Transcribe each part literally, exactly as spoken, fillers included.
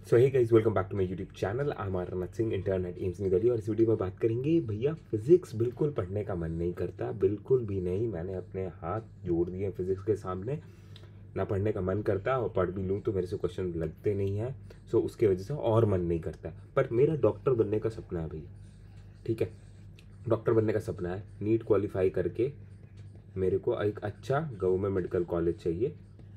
So hey guys, welcome back to my YouTube channel. I am Aarnath Singh, intern at AIIMS new Delhi. और इस video में बात करेंगे भैया फिजिक्स बिल्कुल पढ़ने का मन नहीं करता, बिल्कुल भी नहीं। मैंने अपने हाथ जोड़ दिए फिजिक्स के सामने, ना पढ़ने का मन करता, और पढ़ भी लूँ तो मेरे से क्वेश्चन लगते नहीं हैं। सो उसके वजह से और मन नहीं करता। पर मेरा डॉक्टर बनने का सपना है भैया, ठीक है। डॉक्टर बनने का सपना है। नीट क्वालिफाई करके मेरे को एक अच्छा गवर्नमेंट मेडिकल कॉलेज चाहिए।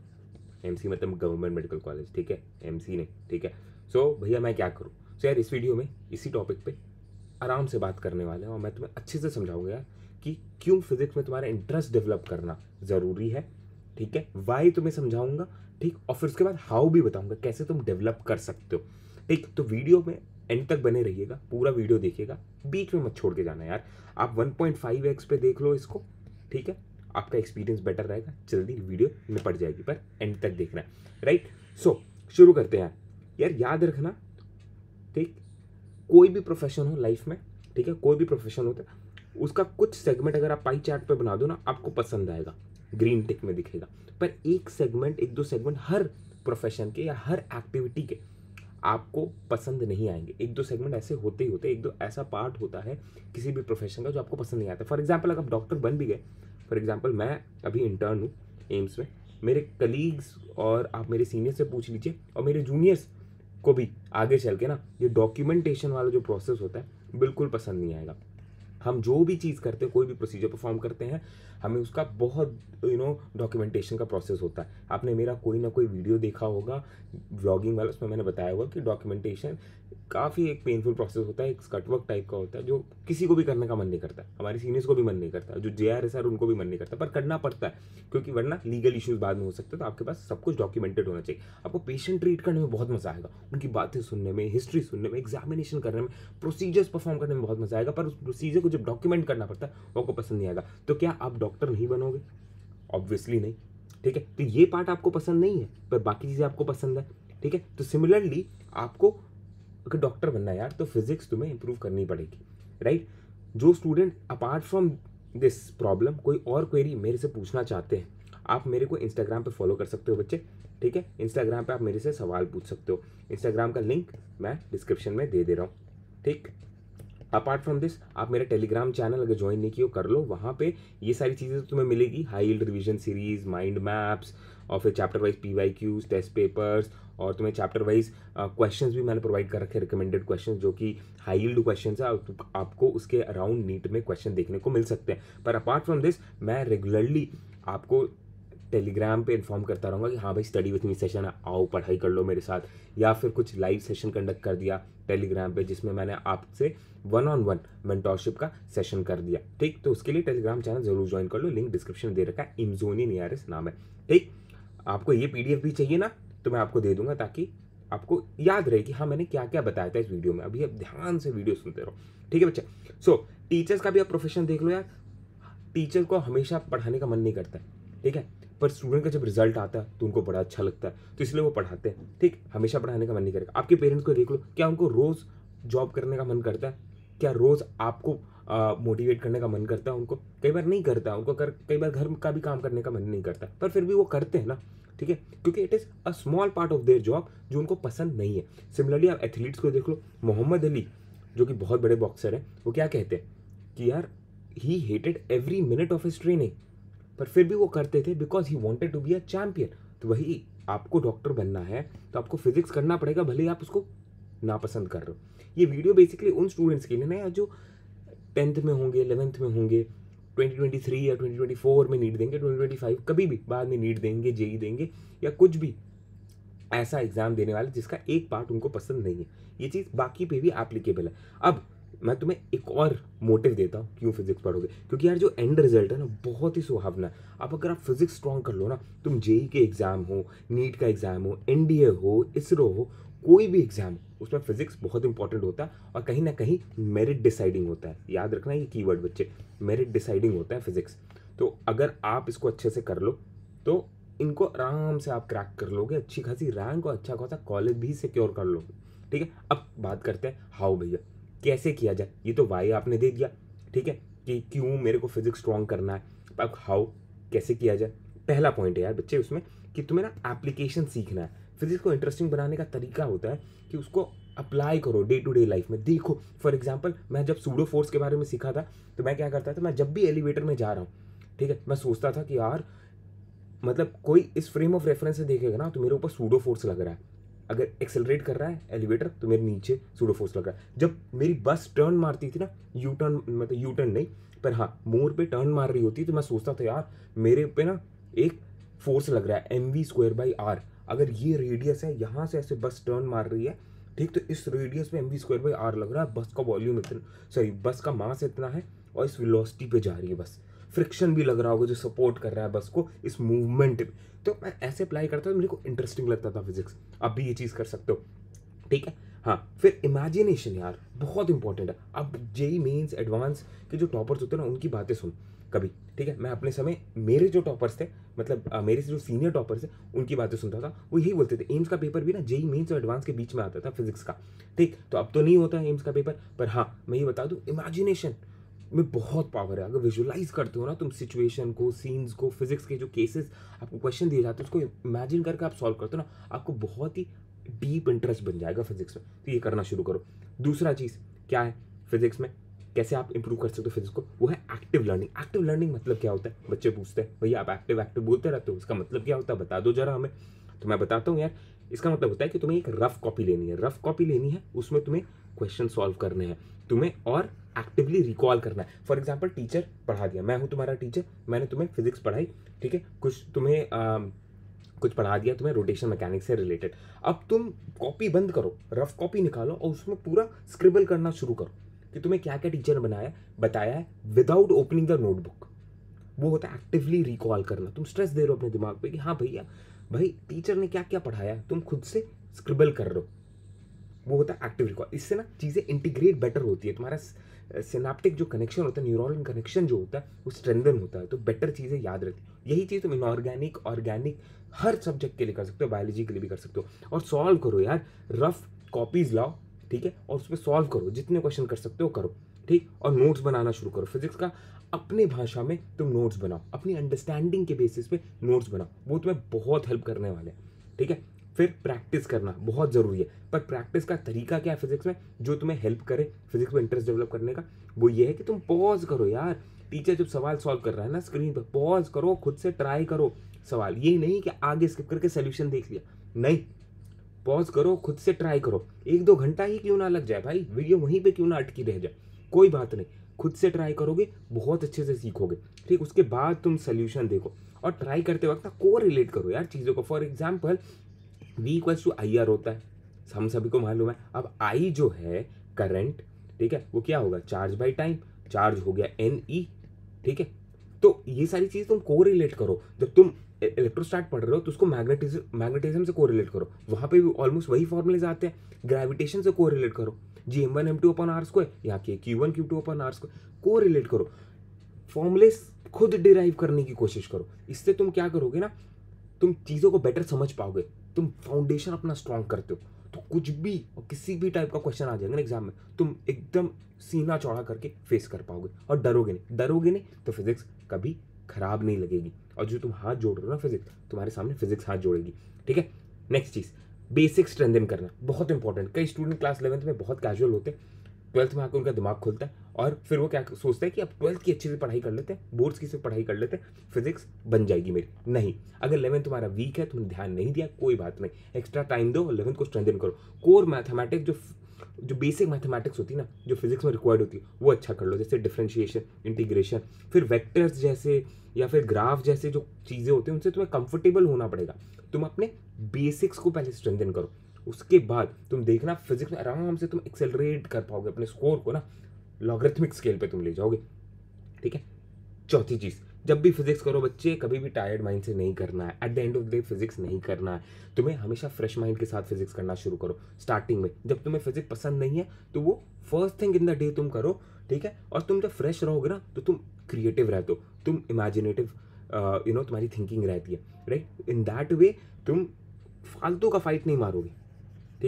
एमसी मतलब गवर्नमेंट मेडिकल कॉलेज, ठीक है, एमसी नहीं, ठीक है। सो so, भैया मैं क्या करूँ। सो so, यार इस वीडियो में इसी टॉपिक पे आराम से बात करने वाले हैं, और मैं तुम्हें अच्छे से समझाऊंगा यार कि क्यों फिजिक्स में तुम्हारा इंटरेस्ट डेवलप करना ज़रूरी है, ठीक है। वाई तुम्हें समझाऊंगा, ठीक। और फिर उसके बाद हाउ भी बताऊंगा कैसे तुम डेवलप कर सकते हो, ठीक। तो वीडियो में एंड तक बने रहिएगा, पूरा वीडियो देखिएगा, बीच में मत छोड़ के जाना यार। आप वन पॉइंट फाइव एक्स पे देख लो इसको, ठीक है। आपका एक्सपीरियंस बेटर रहेगा, जल्दी वीडियो निपट जाएगी, पर एंड तक देखना है, राइट। सो शुरू करते हैं यार। याद रखना, ठीक, कोई भी प्रोफेशन हो लाइफ में, ठीक है, कोई भी प्रोफेशन होता है, उसका कुछ सेगमेंट अगर आप पाई चार्ट पे बना दो ना, आपको पसंद आएगा, ग्रीन टिक में दिखेगा। पर एक सेगमेंट, एक दो सेगमेंट हर प्रोफेशन के या हर एक्टिविटी के आपको पसंद नहीं आएंगे। एक दो सेगमेंट ऐसे होते ही होते, एक दो ऐसा पार्ट होता है किसी भी प्रोफेशन का जो आपको पसंद नहीं आता। फॉर एग्जाम्पल, अगर आप डॉक्टर बन भी गए, फॉर एग्जाम्पल मैं अभी इंटर्न हूँ एम्स में, मेरे कलीग्स और आप मेरे सीनियर से पूछ लीजिए, और मेरे जूनियर्स को भी आगे चल के ना ये डॉक्यूमेंटेशन वाला जो प्रोसेस होता है बिल्कुल पसंद नहीं आएगा। हम जो भी चीज़ करते हैं, कोई भी प्रोसीजर परफॉर्म करते हैं, हमें उसका बहुत यू नो डॉक्यूमेंटेशन का प्रोसेस होता है। आपने मेरा कोई ना कोई वीडियो देखा होगा व्लॉगिंग वाला, उसमें मैंने बताया होगा कि डॉक्यूमेंटेशन काफ़ी एक पेनफुल प्रोसेस होता है, एक स्कटवर्क टाइप का होता है, जो किसी को भी करने का मन नहीं करता। हमारे सीनियर्स को भी मन नहीं करता, जो जे आर एस आर उनको भी मन नहीं करता, पर करना पड़ता है, क्योंकि वरना लीगल इश्यूज बाद में हो सकते हैं। तो आपके पास सब कुछ डॉक्यूमेंटेड होना चाहिए। आपको पेशेंट ट्रीट करने में बहुत मजा आएगा, उनकी बातें सुनने में, हिस्ट्री सुनने में, एग्जामिनेशन करने में, प्रोसीजर्स परफॉर्म करने में बहुत मजा आएगा। पर उस प्रोसीजर को जब डॉक्यूमेंट करना पड़ता है वो आपको पसंद नहीं आएगा। तो क्या आप डॉक्टर नहीं बनोगे? ऑब्वियसली नहीं, ठीक है। तो ये पार्ट आपको पसंद नहीं है, पर बाकी चीज़ें आपको पसंद है, ठीक है। तो सिमिलरली आपको अगर डॉक्टर बनना है यार, तो फिजिक्स तुम्हें इंप्रूव करनी पड़ेगी, राइट। जो student apart from this problem कोई और क्वेरी मेरे से पूछना चाहते हैं, आप मेरे को इंस्टाग्राम पे फॉलो कर सकते हो बच्चे, ठीक है। इंस्टाग्राम पे आप मेरे से सवाल पूछ सकते हो। इंस्टाग्राम का लिंक मैं डिस्क्रिप्शन में दे दे रहा हूँ, ठीक। अपार्ट फ्रॉम दिस, आप मेरा टेलीग्राम चैनल अगर ज्वाइन नहीं किया कर लो, वहाँ पे ये सारी चीज़ें तो तुम्हें मिलेगी, high yield revision series, mind maps, और फिर chapter wise P Y Qs, test papers, और तुम्हें चैप्टर वाइज क्वेश्चंस भी मैंने प्रोवाइड कर रखे हैं, रिकमेंडेड क्वेश्चंस, जो कि हाई यील्ड क्वेश्चंस है, तो आपको उसके अराउंड नीट में क्वेश्चन देखने को मिल सकते हैं। पर अपार्ट फ्रॉम दिस, मैं रेगुलरली आपको टेलीग्राम पे इन्फॉर्म करता रहूँगा कि हाँ भाई स्टडी विथ मी सेशन है, आओ पढ़ाई कर लो मेरे साथ। या फिर कुछ लाइव सेशन कंडक्ट कर दिया टेलीग्राम पे, जिसमें मैंने आपसे वन ऑन वन मेंटोरशिप का सेशन कर दिया, ठीक। तो उसके लिए टेलीग्राम चैनल जरूर ज्वाइन कर लो, लिंक डिस्क्रिप्शन में दे रखा है, इमजोनियन ईआरएस नाम है, ठीक। आपको ये पीडीएफ भी चाहिए ना, तो मैं आपको दे दूंगा, ताकि आपको याद रहे कि हाँ मैंने क्या क्या बताया था इस वीडियो में। अभी आप ध्यान से वीडियो सुनते रहो, ठीक है बच्चे। सो टीचर्स का भी आप प्रोफेशन देख लो यार। टीचर को हमेशा पढ़ाने का मन नहीं करता, ठीक है, पर स्टूडेंट का जब रिजल्ट आता है तो उनको बड़ा अच्छा लगता है, तो इसलिए वो पढ़ाते हैं, ठीक। हमेशा पढ़ाने का मन नहीं करेगा। आपके पेरेंट्स को देख लो, क्या उनको रोज जॉब करने का मन करता है? क्या रोज आपको मोटिवेट करने का मन करता है? उनको कई बार नहीं करता, उनको कर कई बार घर का भी काम करने का मन नहीं करता, पर फिर भी वो करते हैं ना, ठीक है, क्योंकि it is a small part of their job जो उनको पसंद नहीं है। सिमिलरली आप एथलीट्स को देख लो, मोहम्मद अली जो कि बहुत बड़े बॉक्सर हैं, वो क्या कहते हैं कि यार he hated every minute of his training, पर फिर भी वो करते थे because he wanted to be a champion. तो वही आपको डॉक्टर बनना है तो आपको फिजिक्स करना पड़ेगा, भले ही आप उसको नापसंद कर रहे हो। ये वीडियो बेसिकली उन स्टूडेंट्स के लिए ना जो टेंथ में होंगे, इलेवेंथ में होंगे, ट्वेंटी ट्वेंटी थ्री या ट्वेंटी ट्वेंटी फोर में नीट देंगे, ट्वेंटी ट्वेंटी फाइव कभी भी बाद में नीट देंगे, जेई देंगे, या कुछ भी ऐसा एग्जाम देने वाले जिसका एक पार्ट उनको पसंद नहीं है। ये चीज़ बाकी पे भी एप्लीकेबल है। अब मैं तुम्हें एक और मोटिव देता हूँ क्यों फिजिक्स पढ़ोगे, क्योंकि यार जो एंड रिजल्ट है ना बहुत ही सुहावना है। अब अगर आप फिजिक्स स्ट्रॉन्ग कर लो ना, तुम जेई के एग्जाम हो, नीट का एग्जाम हो, एनडीए हो, इसरो हो, कोई भी एग्जाम हो, उसमें फिजिक्स बहुत इंपॉर्टेंट होता है, और कहीं ना कहीं मेरिट डिसाइडिंग होता है। याद रखना ये कीवर्ड बच्चे, मेरिट डिसाइडिंग होता है फिजिक्स। तो अगर आप इसको अच्छे से कर लो तो इनको आराम से आप क्रैक कर लोगे, अच्छी खासी रैंक और अच्छा खासा कॉलेज भी सिक्योर कर लोगे, ठीक है। अब बात करते हैं हाउ भैया कैसे किया जाए। ये तो वाई आपने दे दिया, ठीक है, कि क्यों मेरे को फिजिक्स स्ट्रॉन्ग करना है। अब हाउ कैसे किया जाए, पहला पॉइंट है यार बच्चे उसमें कि तुम्हें ना एप्लीकेशन सीखना है। फिजिक्स को इंटरेस्टिंग बनाने का तरीका होता है कि उसको अप्लाई करो डे टू डे लाइफ में। देखो फॉर एग्जांपल, मैं जब सूडो फोर्स के बारे में सीखा था तो मैं क्या करता था, मैं जब भी एलिवेटर में जा रहा हूँ, ठीक है, मैं सोचता था कि यार मतलब कोई इस फ्रेम ऑफ रेफरेंस से देखेगा ना तो मेरे ऊपर सूडो फोर्स लग रहा है, अगर एक्सेलरेट कर रहा है एलिवेटर तो मेरे नीचे सूडो फोर्स लग रहा है। जब मेरी बस टर्न मारती थी ना, यू टर्न मतलब यू टर्न नहीं पर हाँ मोड़ पे टर्न मार रही होती तो मैं सोचता था यार मेरे पे ना एक फोर्स लग रहा है M V square by R. अगर ये रेडियस है, यहाँ से ऐसे बस टर्न मार रही है, ठीक, तो इस रेडियस पे M V square by R लग रहा है। बस का वॉल्यूम इतना, सॉरी बस का मास इतना है और इस वेलोसिटी पे जा रही है बस। फ्रिक्शन भी लग रहा होगा जो सपोर्ट कर रहा है बस को इस मूवमेंट पे। तो मैं ऐसे अप्लाई करता था, मेरे को इंटरेस्टिंग लगता था फिजिक्स। अब भी ये चीज़ कर सकते हो, ठीक है। हाँ, फिर इमेजिनेशन यार बहुत इंपॉर्टेंट है। अब जेई मेंस एडवांस के जो टॉपर्स होते हैं ना उनकी बातें सुन कभी, ठीक है। मैं अपने समय मेरे जो टॉपर्स थे, मतलब आ, मेरे से जो सीनियर टॉपर्स थे उनकी बातें सुनता था। वो यही बोलते थे एम्स का पेपर भी ना जेई मेंस और एडवांस के बीच में आता था फिजिक्स का, ठीक। तो अब तो नहीं होता है एम्स का पेपर, पर हाँ मैं ये बता दूँ इमेजिनेशन में बहुत पावर है। अगर विजुअलाइज करते हो ना तुम सिचुएशन को, सीन्स को, फिजिक्स के जो केसेस आपको क्वेश्चन दिए जाते हैं उसको इमेजिन करके आप सॉल्व करते हो ना, आपको बहुत ही डीप इंटरेस्ट बन जाएगा फिजिक्स में। तो ये करना शुरू करो। दूसरा चीज़ क्या है फिजिक्स में, कैसे आप इंप्रूव कर सकते हो फिजिक्स को, वो है एक्टिव लर्निंग। एक्टिव लर्निंग मतलब क्या होता है, बच्चे पूछते हैं भैया आप एक्टिव एक्टिव बोलते रहते हो, इसका मतलब क्या होता है बता दो जरा हमें। तो मैं बताता हूँ यार, इसका मतलब होता है कि तुम्हें एक रफ कॉपी लेनी है, रफ कॉपी लेनी है, उसमें तुम्हें क्वेश्चन सॉल्व करने हैं तुम्हें और एक्टिवली रिकॉल करना है। फॉर एग्जाम्पल टीचर पढ़ा दिया, मैं हूँ तुम्हारा टीचर, मैंने तुम्हें फिजिक्स पढ़ाई, ठीक है, कुछ तुम्हें आ, कुछ पढ़ा दिया तुम्हें रोटेशन मैकेनिक्स से रिलेटेड। अब तुम कॉपी बंद करो, रफ कॉपी निकालो और उसमें पूरा स्क्रिबल करना शुरू करो कि तुम्हें क्या क्या टीचर ने बनाया बताया है विदाउट ओपनिंग द नोटबुक। वो होता है एक्टिवली रिकॉल करना। तुम स्ट्रेस दे रहे हो अपने दिमाग पे कि हाँ भैया भाई टीचर ने क्या क्या पढ़ाया, तुम खुद से स्क्रिबल कर रहे हो, वो होता है एक्टिव रिकॉल। इससे ना चीज़ें इंटीग्रेट बेटर होती है, तुम्हारा सिनेप्टिक जो कनेक्शन होता है, न्यूरॉन कनेक्शन जो होता है वो स्ट्रेंथन होता है, तो बेटर चीज़ें याद रहती है। यही चीज़ तुम इनऑर्गेनिक ऑर्गेनिक हर सब्जेक्ट के लिए कर सकते हो, बायोलॉजी के लिए भी कर सकते हो। और सॉल्व करो यार, रफ कॉपीज लाओ, ठीक है, और उसमें सॉल्व करो, जितने क्वेश्चन कर सकते हो करो, ठीक। और नोट्स बनाना शुरू करो फिजिक्स का, अपने भाषा में तुम नोट्स बनाओ, अपनी अंडरस्टैंडिंग के बेसिस पे नोट्स बनाओ, वो तुम्हें बहुत हेल्प करने वाले हैं, ठीक है। फिर प्रैक्टिस करना बहुत ज़रूरी है, पर प्रैक्टिस का तरीका क्या है फिजिक्स में जो तुम्हें हेल्प करे फिजिक्स में इंटरेस्ट डेवलप करने का, वो ये है कि तुम पॉज करो यार। टीचर जब सवाल सॉल्व कर रहा है ना स्क्रीन पर, पॉज करो, खुद से ट्राई करो सवाल। ये नहीं कि आगे स्किप करके सोल्यूशन देख लिया, नहीं, पॉज करो, खुद से ट्राई करो। एक दो घंटा ही क्यों ना लग जाए भाई, वीडियो वहीं पे क्यों ना अटकी रह जाए, कोई बात नहीं, खुद से ट्राई करोगे बहुत अच्छे से सीखोगे, ठीक। उसके बाद तुम सोल्यूशन देखो और ट्राई करते वक्त ना को रिलेट करो यार चीज़ों को। For example V equals to I R होता है, हम सभी को मालूम है। अब आई जो है करंट, ठीक है, वो क्या होगा चार्ज बाई टाइम, चार्ज हो गया एन ई, ठीक है। तो ये सारी चीज़ तुम को रिलेट करो। जब तुम इलेक्ट्रोस्टैट पढ़ रहे हो तो उसको मैग्नेटिज्म मैग्नेटिज्म से को रिलेट करो, वहाँ पे भी ऑलमोस्ट वही फॉर्मूलेज आते हैं। ग्रेविटेशन से को रिलेट करो, G M one M two upon R square, यहाँ के Q one Q two upon R square, को रिलेट करो, फॉर्मूलेज खुद डिराइव करने की कोशिश करो। इससे तुम क्या करोगे ना, तुम चीज़ों को बेटर समझ पाओगे, तुम फाउंडेशन अपना स्ट्रॉन्ग करते हो, तो कुछ भी और किसी भी टाइप का क्वेश्चन आ जाएगा ना एग्जाम में, तुम एकदम सीना चौड़ा करके फेस कर पाओगे और डरोगे नहीं। डरोगे नहीं तो फिजिक्स कभी खराब नहीं लगेगी, और जो तुम हाथ जोड़ रहे हो ना फिजिक्स, तुम्हारे सामने फिजिक्स हाथ जोड़ेगी, ठीक है। नेक्स्ट चीज़ बेसिक स्ट्रेंथन करना बहुत इंपॉर्टेंट। कई स्टूडेंट क्लास इलेवंथ में बहुत कैजुअल होते हैं, ट्वेल्थ में आकर उनका दिमाग खुलता है और फिर वो क्या सोचता है कि अब ट्वेल्थ की अच्छे से पढ़ाई कर लेते हैं, बोर्ड्स की सिर्फ पढ़ाई कर लेते हैं, फिजिक्स बन जाएगी मेरी। नहीं, अगर इलेवंथ तुम्हारा वीक है, तुमने ध्यान नहीं दिया, कोई बात नहीं, एक्स्ट्रा टाइम दो, इलेवंथ को स्ट्रेंथन करो। कोर मैथमेटिक्स जो जो बेसिक मैथमेटिक्स होती है ना, जो फिजिक्स में रिक्वायर्ड होती है, वो अच्छा कर लो, जैसे डिफरेंशिएशन, इंटीग्रेशन, फिर वेक्टर्स जैसे या फिर ग्राफ जैसे जो चीज़ें होती हैं उनसे तुम्हें कंफर्टेबल होना पड़ेगा। तुम अपने बेसिक्स को पहले स्ट्रेंथन करो, उसके बाद तुम देखना फिजिक्स में आराम से तुम एक्सेलरेट कर पाओगे, अपने स्कोर को ना लॉगरिथमिक स्केल पे तुम ले जाओगे, ठीक है। चौथी चीज़, जब भी फिजिक्स करो बच्चे, कभी भी टायर्ड माइंड से नहीं करना है। At the end of the day physics नहीं करना है, तुम्हें हमेशा फ्रेश माइंड के साथ फिजिक्स करना शुरू करो। स्टार्टिंग में जब तुम्हें फिजिक्स पसंद नहीं है तो वो first thing in the day तुम करो, ठीक है। और तुम जब फ्रेश रहोगे ना तो तुम क्रिएटिव रहते हो, तुम इमेजिनेटिव, यू नो तुम्हारी थिंकिंग रहती है, राइट। इन दैट वे तुम फालतू का फाइट नहीं मारोगे, ठीक है।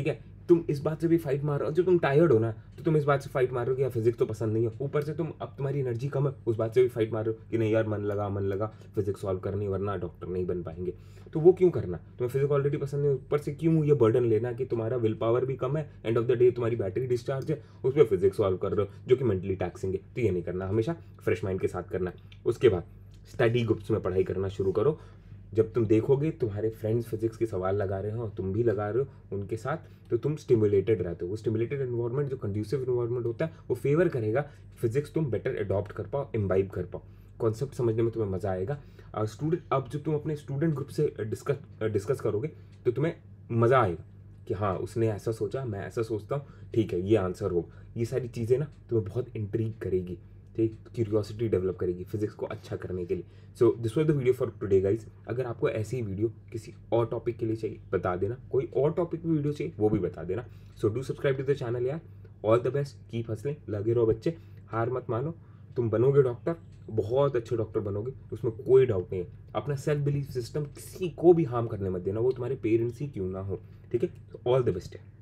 तुम इस बात से भी फाइट मार रहे हो, जब तुम टायर्ड हो ना तो तुम इस बात से फाइट मार रहे हो कि यार फिजिक्स तो पसंद नहीं है, ऊपर से तुम अब तुम्हारी एनर्जी कम है उस बात से भी फाइट मार रहे हो कि नहीं यार मन लगा मन लगा फिजिक्स सॉल्व करनी वरना डॉक्टर नहीं बन पाएंगे। तो वो क्यों करना, तुम्हें फिजिक्स ऑलरेडी पसंद है, ऊपर से क्यों ये बर्डन लेना कि तुम्हारा विल पावर भी कम है, एंड ऑफ द डे तुम्हारी बैटरी डिस्चार्ज है, उस पर फिजिक्स सॉल्व कर रहे हो जो कि मेंटली टैक्सिंग है। तो ये नहीं करना, हमेशा फ्रेश माइंड के साथ करना। उसके बाद स्टडी ग्रुप्स में पढ़ाई करना शुरू करो। जब तुम देखोगे तुम्हारे फ्रेंड्स फिजिक्स के सवाल लगा रहे हो, तुम भी लगा रहे हो उनके साथ, तो तुम स्टिमुलेटेड रहते हो। वो स्टिमुलेटेड एनवायरनमेंट जो कंड्यूसिव एनवायरनमेंट होता है वो फेवर करेगा फिजिक्स तुम बेटर अडॉप्ट कर पाओ, इम्बाइब कर पाओ, कॉन्सेप्ट समझने में तुम्हें मजा आएगा। और स्टूडेंट अब जब तुम अपने स्टूडेंट ग्रुप से डिस्कस डिस्कस करोगे तो तुम्हें मज़ा आएगा कि हाँ उसने ऐसा सोचा, मैं ऐसा सोचता हूँ, ठीक है ये आंसर हो। ये सारी चीज़ें ना तुम्हें बहुत इंट्रीग करेगी, ठीक, क्यूरियोसिटी डेवलप करेगी फिजिक्स को अच्छा करने के लिए। So this was the video for today guys. अगर आपको ऐसी वीडियो किसी और टॉपिक के लिए चाहिए बता देना, कोई और टॉपिक में वीडियो चाहिए वो भी बता देना। So do subscribe to the channel यार। ऑल द बेस्ट, कीप हंसलें, लगे रहो बच्चे, हार मत मानो, तुम बनोगे डॉक्टर, बहुत अच्छे डॉक्टर बनोगे, उसमें कोई डाउट नहीं है। अपना सेल्फ बिलीफ सिस्टम किसी को भी हार्म करने मत देना, वो तुम्हारे पेरेंट्स ही क्यों ना हो, ठीक है। ऑल द बेस्ट है।